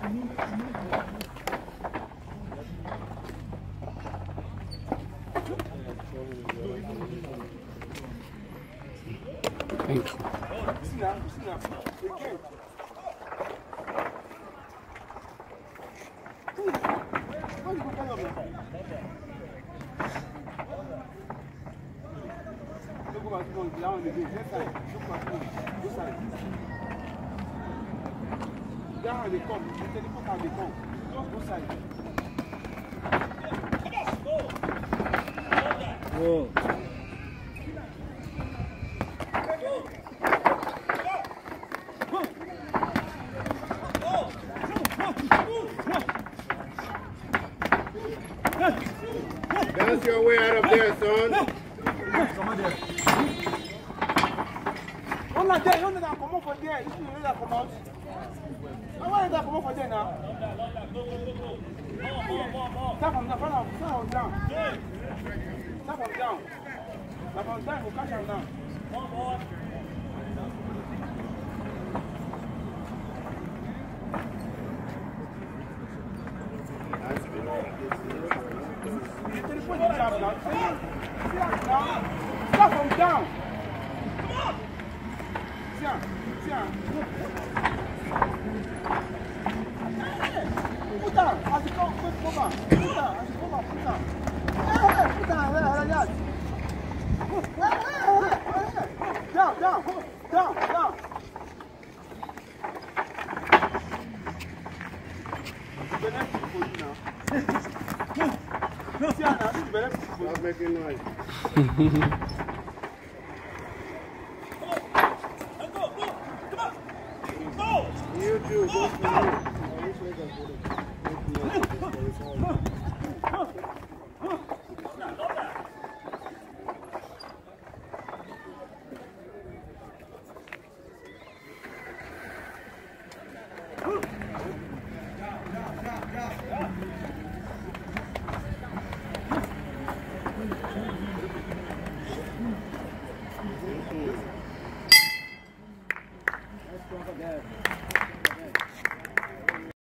Thank you. Whoa. Dance your way out of there, son. I'm not there. You're not come out for there. You should not come out. I want to come out for there now. Start from the front of down. Start from down. Start from down. We'll catch him down. Start from down. Come on. Tiens. Putain, putain. Regarde. Down. Stop making noise. You too, go for it.